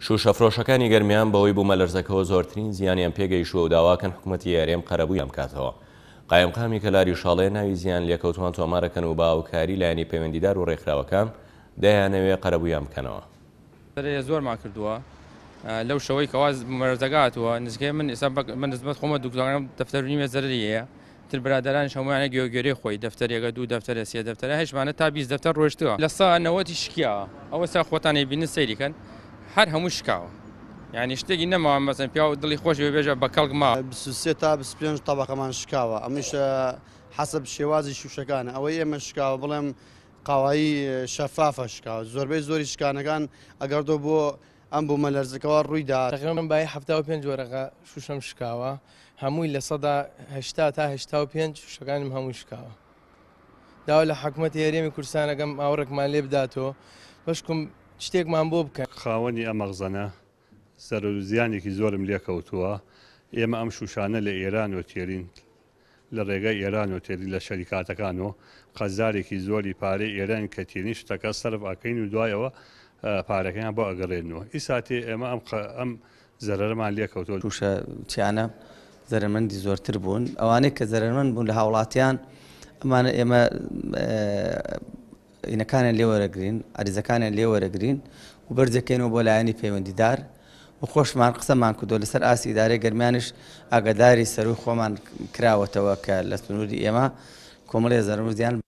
شوشەفرۆشەکانی گەرمیان بەوەی بوو مەلەرزەکەەوە زۆرترین زیانیان پێگەیشتووە و داواکەن حکوومەتی یاریێم قەرەبوویان بکاتەوە. قایمقامی کەلاری شاڵێ ناوی زیان لێکەوتوان تۆمارەکەن و باوکاری لایەنی پەیوەندیدار و ڕێکخراوەکان دەیانەوێ قەرەبوویان بکەنەوە. زۆرمان کردووە لەو شەوەی کەواز مەرزەگاتەوە نزگەی من نسبەت خۆمە دوکتۆرانم دەفتەر نیمە زەرریەیە تر برادرانش هەموویانە گوێگوێرەی خۆی دەفتەرێکە دوو دەفتەرە سێ دەفتەرە هەشمانە تا 20 دەفتەر ڕۆشتووە لە سا 90 شکیاوە ئەوە سا خۆتانی بینن سەیریکەن هەر هەموو شکاوە یعنی شتێکی نەماوە مەسەن پیا و دڵی خۆش بێژە بە کەڵک ما 23 تا 25 تەبەقەمان شکاوە ئەمیش حەسب شێوازی شوشەکانە ئەوەی ئێمە شکاوە بڵێم قاوایی شەفافە شکاوە زۆربەی زۆری شکانەکان ئەگەر دۆ بۆ ئەم بوو مەلەرزەکەەوە ڕوویدا تقریبا بای 75 وەرەقە شوشەم شکاوە هەمووی لە سەدا 80 تا 85 شوشەکانم هەموو شکاوە داوا لە حکوومەتی هەرێمی کوردستانەکەم ئاوڕێکمان لێ بداتەوە بەشکم شتێکمان بۆ بکەن. خاوەنی ئەم مەغزەنە سەرۆزیانێکی زۆرم لێکەوتووە ئێمە ئەم شوشانە لە ئێران و تێرین لە ڕێگای ئێران و تێری لە شەریکاتەکان و قەزارێکی زۆری پارەی ئێران کە تێنی شتەکە سەرف ئەکەین و دوایەوە پارەکەیان بۆ ئەگەڕێنەوە ئیساتێ ئێمە ئەم زەرەرمان لێکەوتەوە. تووشە چیانە زەرمەندی زۆرتر بوون ئەوانەی کە زەرمەند بوون لە هاوڵاتیان ئەمانە ئێمە ئینەکانیان لێ وەرەگرین ئاریزەکانیان لێ وەرەگرین و بەرجەکەینەوە بۆ لایەنی پەیوەندیدار و خۆشمان قسەمان کردو لەسەر ئاسی ئیدارەی گەرمیانش ئاگاداری سەروی خۆمان کراوەتەوە کە لە سنووری ئێمە کۆمەڵێ زەرمەندیان